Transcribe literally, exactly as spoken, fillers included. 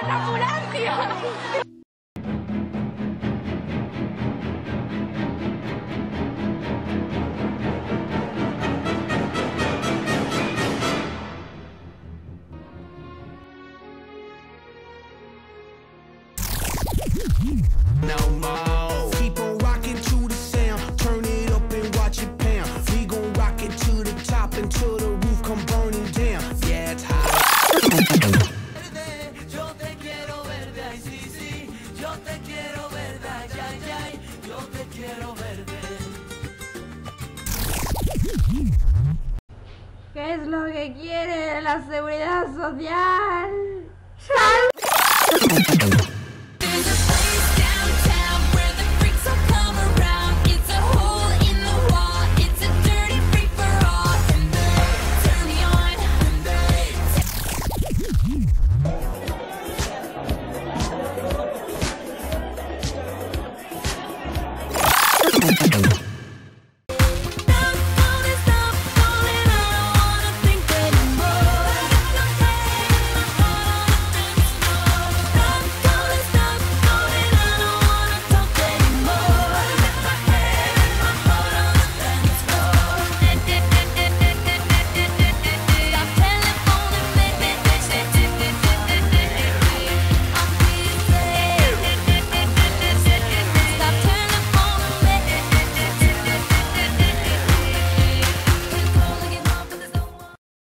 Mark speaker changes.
Speaker 1: la ambulancia!
Speaker 2: No more. Keep on rocking to the sound. Turn it up and watch it pound. We gon' rock it to the top until the roof come burning down. Yeah, it's hot.
Speaker 3: Yo te quiero verde, ay sí, sí. Yo te quiero verde, ay, ay, ay. Yo te quiero verde.
Speaker 1: ¿Qué es lo que quiere la seguridad social? ¡Sal!